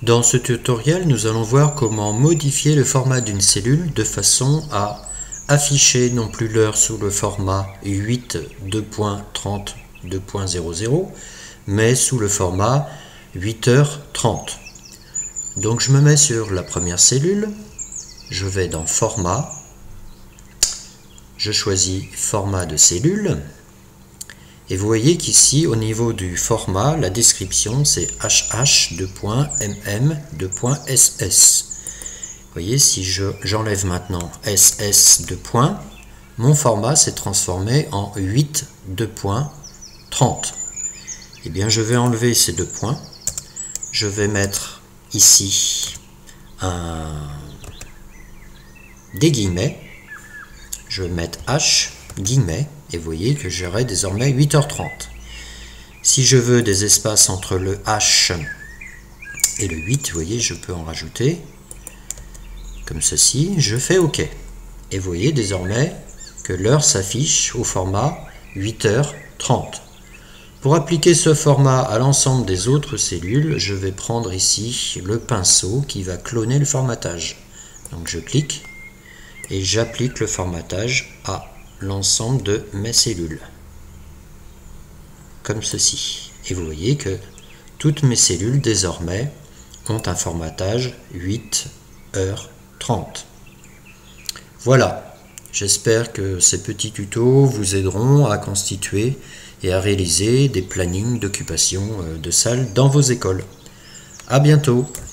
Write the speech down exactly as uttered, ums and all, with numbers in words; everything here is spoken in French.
Dans ce tutoriel, nous allons voir comment modifier le format d'une cellule de façon à afficher non plus l'heure sous le format huit deux point trente deux point zéro zéro, mais sous le format huit heures trente. Donc je me mets sur la première cellule, je vais dans Format, je choisis Format de cellule, et vous voyez qu'ici, au niveau du format, la description c'est H H deux point M M deux point S S. Vous voyez, si j'enlève maintenant S S deux points, mon format s'est transformé en huit deux point trente. Eh bien, je vais enlever ces deux points. Je vais mettre ici un... des guillemets. Je vais mettre H, guillemets, et vous voyez que j'aurai désormais huit heures trente. Si je veux des espaces entre le H et le huit, vous voyez, je peux en rajouter, comme ceci, je fais OK. Et vous voyez désormais que l'heure s'affiche au format huit heures trente. Pour appliquer ce format à l'ensemble des autres cellules, je vais prendre ici le pinceau qui va cloner le formatage. Donc je clique et j'applique le formatage à l'ensemble de mes cellules. Comme ceci. Et vous voyez que toutes mes cellules désormais ont un formatage huit heures trente. Voilà. J'espère que ces petits tutos vous aideront à constituer et à réaliser des plannings d'occupation de salles dans vos écoles. À bientôt.